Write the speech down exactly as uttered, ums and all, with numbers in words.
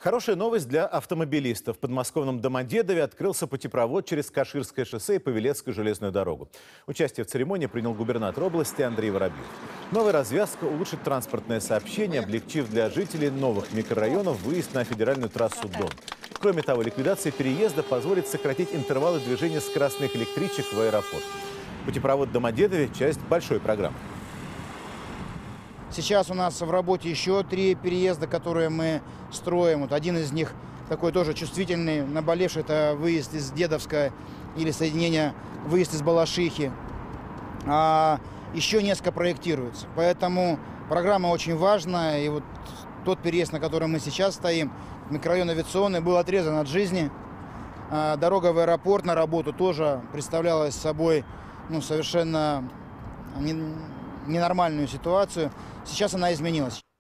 Хорошая новость для автомобилистов. В подмосковном Домодедове открылся путепровод через Каширское шоссе и Павелецкую железную дорогу. Участие в церемонии принял губернатор области Андрей Воробьев. Новая развязка улучшит транспортное сообщение, облегчив для жителей новых микрорайонов выезд на федеральную трассу Дон. Кроме того, ликвидация переезда позволит сократить интервалы движения скоростных электричек в аэропорт. Путепровод в Домодедове – часть большой программы. Сейчас у нас в работе еще три переезда, которые мы строим. Вот один из них такой тоже чувствительный, наболевший, это выезд из Дедовска или соединение, выезд из Балашихи. А еще несколько проектируется. Поэтому программа очень важна. И вот тот переезд, на котором мы сейчас стоим, микрорайон Авиационный, был отрезан от жизни. А дорога в аэропорт на работу тоже представляла собой ну, совершенно не, ненормальную ситуацию. Сейчас она изменилась.